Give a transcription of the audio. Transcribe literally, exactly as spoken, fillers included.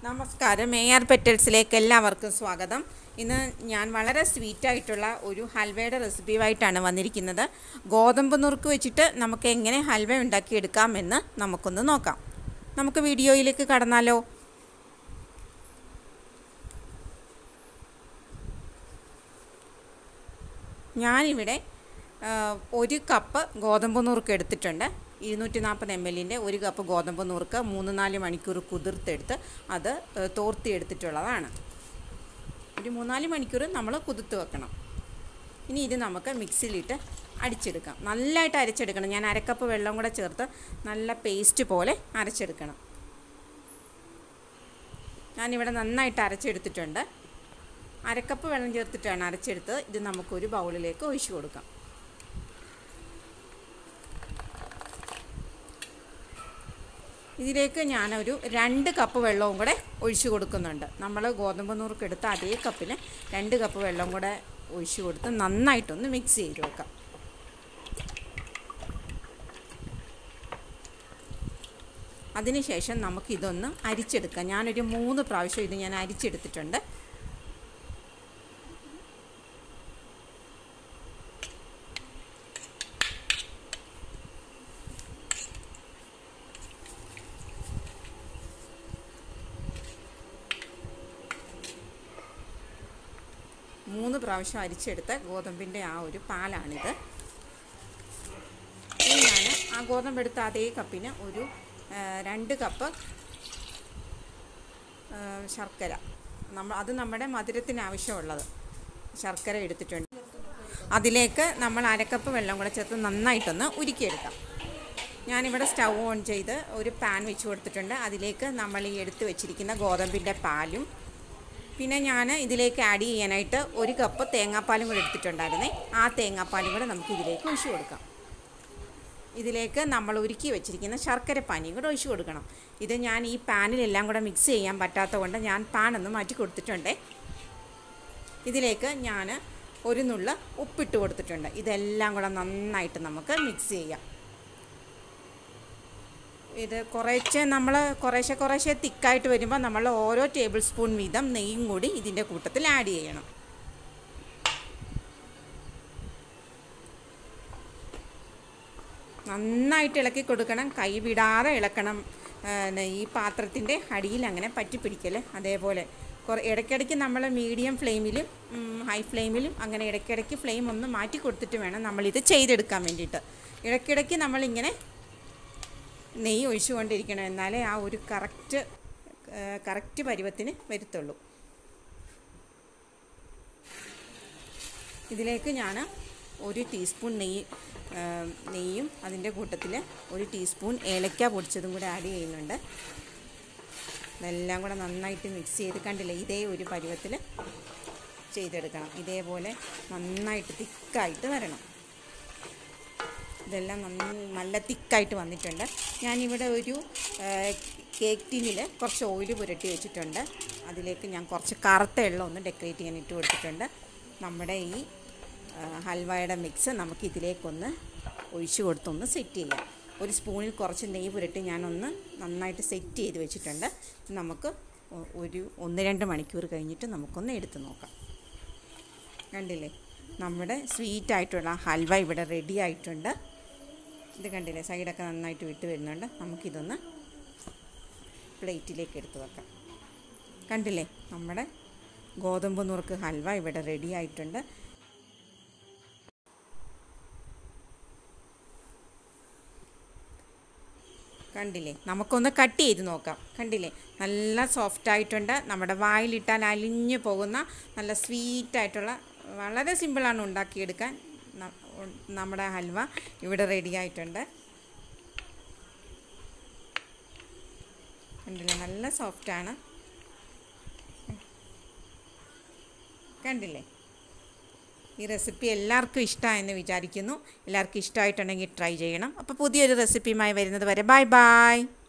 നമസ്കാരം, A R പെറ്റൽസിലേക്ക് എല്ലാവർക്കും സ്വാഗതം. ഇന്ന് ഞാൻ വളരെ സ്വീറ്റായിട്ടുള്ള ഒരു ഹൽവയുടെ റെസിപ്പിയുമായിട്ടാണ് വന്നിരിക്കുന്നത്. ഗോതമ്പ് നുറുക്ക് വെച്ചിട്ട് നമുക്ക് എങ്ങനെ ഹൽവ ഉണ്ടാക്കിയെടുക്കാമെന്ന് നമുക്കൊന്ന് നോക്കാം. നമുക്ക് വീഡിയോയിലേക്ക് കടന്നാലോ? ഞാനിവിടെ ഒരു കപ്പ് ഗോതമ്പ് നുറുക്ക് എടുത്തിട്ടുണ്ട്. ഇരുന്നൂറ്റി നാൽപ്പത് എം എല്ലിൻ്റെ ഒരു കപ്പ് ഗോതമ്പ് നുറുക്ക് മൂന്ന് നാല് മണിക്കൂർ കുതിർത്തെടുത്ത് അത് തോർത്തി എടുത്തിട്ടുള്ളതാണ്. ഒരു മൂന്നാല് മണിക്കൂർ നമ്മൾ കുതിർത്ത് വെക്കണം. ഇനി ഇത് നമുക്ക് മിക്സിയിലിട്ട് അടിച്ചെടുക്കാം. നല്ലതായിട്ട് അരച്ചെടുക്കണം. ഞാൻ അരക്കപ്പ് വെള്ളം കൂടെ ചേർത്ത് നല്ല പേസ്റ്റ് പോലെ അരച്ചെടുക്കണം. ഞാനിവിടെ നന്നായിട്ട് അരച്ചെടുത്തിട്ടുണ്ട്. അരക്കപ്പ് വെള്ളം ചേർത്തിട്ടാണ് അരച്ചെടുത്തത്. ഇത് നമുക്കൊരു ബൗളിലേക്ക് ഒഴിച്ചു കൊടുക്കാം. ഇതിലേക്ക് ഞാനൊരു രണ്ട് കപ്പ് വെള്ളവും കൂടെ ഒഴിച്ചു കൊടുക്കുന്നുണ്ട്. നമ്മൾ ഗോതമ്പ് നുറുക്ക് എടുത്ത അതേ കപ്പിന് രണ്ട് കപ്പ് വെള്ളം കൂടെ ഒഴിച്ചു കൊടുത്ത് നന്നായിട്ടൊന്ന് മിക്സ് ചെയ്ത് വെക്കാം. അതിനുശേഷം നമുക്കിതൊന്ന് അരിച്ചെടുക്കാം. ഞാനൊരു മൂന്ന് പ്രാവശ്യം ഇത് ഞാൻ അരിച്ചെടുത്തിട്ടുണ്ട്. മൂന്ന് പ്രാവശ്യം അരിച്ചെടുത്ത ഗോതമ്പിൻ്റെ ആ ഒരു പാലാണിത്. ഇനി ഞാൻ ആ ഗോതമ്പെടുത്ത അതേ കപ്പിന് ഒരു രണ്ട് കപ്പ് ശർക്കര, നമ്മൾ അത് നമ്മുടെ മധുരത്തിന് ആവശ്യമുള്ളത് ശർക്കര എടുത്തിട്ടുണ്ട്. അതിലേക്ക് നമ്മൾ അരക്കപ്പ് വെള്ളം കൂടെ ചേർത്ത് നന്നായിട്ടൊന്ന് ഉരുക്കിയെടുക്കാം. ഞാനിവിടെ സ്റ്റൗ ഓൺ ചെയ്ത് ഒരു പാൻ വെച്ച് കൊടുത്തിട്ടുണ്ട്. അതിലേക്ക് നമ്മൾ ഈ എടുത്ത് വെച്ചിരിക്കുന്ന ഗോതമ്പിൻ്റെ പാലും പിന്നെ ഞാൻ ഇതിലേക്ക് ആഡ് ചെയ്യാനായിട്ട് ഒരു കപ്പ് തേങ്ങാപ്പാലും കൂടെ എടുത്തിട്ടുണ്ടായിരുന്നേ. ആ തേങ്ങാപ്പാലും കൂടെ നമുക്ക് ഇതിലേക്ക് ഒഴിച്ചു കൊടുക്കാം. ഇതിലേക്ക് നമ്മൾ ഉരുക്കി വെച്ചിരിക്കുന്ന ശർക്കര പാനിയും കൂടെ ഒഴിച്ചു കൊടുക്കണം. ഇത് ഞാൻ ഈ പാനിലെല്ലാം കൂടെ മിക്സ് ചെയ്യാൻ പറ്റാത്തത് കൊണ്ട് ഞാൻ പാനൊന്ന് മാറ്റി കൊടുത്തിട്ടുണ്ട്. ഇതിലേക്ക് ഞാൻ ഒരു നുള്ള ഉപ്പിട്ട് കൊടുത്തിട്ടുണ്ട്. ഇതെല്ലാം കൂടെ നന്നായിട്ട് നമുക്ക് മിക്സ് ചെയ്യാം. ഇത് കുറേശ്ശെ നമ്മൾ കുറേശ്ശെ കുറേശ്ശെ തിക്കായിട്ട് വരുമ്പോൾ നമ്മൾ ഓരോ ടേബിൾ സ്പൂൺ വീതം നെയ്യും കൂടി ഇതിൻ്റെ കൂട്ടത്തിൽ ആഡ് ചെയ്യണം. നന്നായിട്ട് ഇളക്കി കൊടുക്കണം. കൈ വിടാതെ ഇളക്കണം. ഈ പാത്രത്തിൻ്റെ അടിയിൽ അങ്ങനെ പറ്റി പിടിക്കൽ. അതേപോലെ കുറേ ഇടയ്ക്കിടയ്ക്ക് നമ്മൾ മീഡിയം ഫ്ലെയിമിലും ഹൈ ഫ്ലെയിമിലും അങ്ങനെ ഇടയ്ക്കിടയ്ക്ക് ഫ്ലെയിം ഒന്ന് മാറ്റി കൊടുത്തിട്ട് വേണം നമ്മളിത് ചെയ്തെടുക്കാൻ വേണ്ടിയിട്ട്. ഇടയ്ക്കിടയ്ക്ക് നമ്മളിങ്ങനെ നെയ്യ് ഒഴിച്ചുകൊണ്ടിരിക്കണം. എന്നാലേ ആ ഒരു കറക്റ്റ് കറക്റ്റ് പരുവത്തിന് വരുത്തുള്ളൂ. ഇതിലേക്ക് ഞാൻ ഒരു ടീസ്പൂൺ നെയ്യ് നെയ്യും അതിൻ്റെ കൂട്ടത്തിൽ ഒരു ടീസ്പൂൺ ഏലക്ക പൊടിച്ചതും കൂടെ ആഡ് ചെയ്യുന്നുണ്ട്. ഇതെല്ലാം കൂടെ നന്നായിട്ട് മിക്സ് ചെയ്ത് കണ്ടില്ലേ, ഇതേ ഒരു പരുവത്തിൽ ചെയ്തെടുക്കണം. ഇതേപോലെ നന്നായിട്ട് തിക്കായിട്ട് വരണം. ഇതെല്ലാം നല്ല തിക്കായിട്ട് വന്നിട്ടുണ്ട്. ഞാനിവിടെ ഒരു കേക്ക് ടീനിൽ കുറച്ച് ഓയിൽ പുരട്ടി വെച്ചിട്ടുണ്ട്. അതിലേക്ക് ഞാൻ കുറച്ച് കറുത്ത എള്ളം ഒന്ന് ഡെക്കറേറ്റ് ചെയ്യാൻ ഇട്ട് കൊടുത്തിട്ടുണ്ട്. നമ്മുടെ ഈ ഹൽവയുടെ മിക്സ് നമുക്ക് ഇതിലേക്കൊന്ന് ഒഴിച്ച് കൊടുത്തൊന്ന് സെറ്റ് ചെയ്യാം. ഒരു സ്പൂണിൽ കുറച്ച് നെയ്യ് പുരട്ടി ഞാനൊന്ന് നന്നായിട്ട് സെറ്റ് ചെയ്ത് വെച്ചിട്ടുണ്ട്. നമുക്ക് ഒരു ഒന്ന് രണ്ട് മണിക്കൂർ കഴിഞ്ഞിട്ട് നമുക്കൊന്ന് എടുത്ത് നോക്കാം. കണ്ടില്ലേ, നമ്മുടെ സ്വീറ്റായിട്ടുള്ള ഹൽവ ഇവിടെ റെഡി ആയിട്ടുണ്ട്. ഇത് കണ്ടില്ലേ, സൈഡൊക്കെ നന്നായിട്ട് വിട്ട് വരുന്നുണ്ട്. നമുക്കിതൊന്ന് പ്ലേറ്റിലേക്ക് എടുത്ത് വെക്കാം. കണ്ടില്ലേ, നമ്മുടെ ഗോതമ്പ് നുറുക്ക് ഹൽവ ഇവിടെ റെഡി ആയിട്ടുണ്ട്. കണ്ടില്ലേ, നമുക്കൊന്ന് കട്ട് ചെയ്ത് നോക്കാം. കണ്ടില്ലേ, നല്ല സോഫ്റ്റായിട്ടുണ്ട്. നമ്മുടെ വായിലിട്ടാൽ അലിഞ്ഞു പോകുന്ന നല്ല സ്വീറ്റായിട്ടുള്ള, വളരെ സിമ്പിളാണ് ഉണ്ടാക്കിയെടുക്കാൻ. നമ്മുടെ ഹൽവ ഇവിടെ റെഡി ആയിട്ടുണ്ട്. കണ്ടില്ലേ, നല്ല സോഫ്റ്റാണ്. കണ്ടില്ലേ, ഈ റെസിപ്പി എല്ലാവർക്കും ഇഷ്ടമായെന്ന് വിചാരിക്കുന്നു. എല്ലാവർക്കും ഇഷ്ടമായിട്ടുണ്ടെങ്കിൽ ട്രൈ ചെയ്യണം. അപ്പോൾ പുതിയൊരു റെസിപ്പിയുമായി വരുന്നത് വരെ ബൈ ബൈ.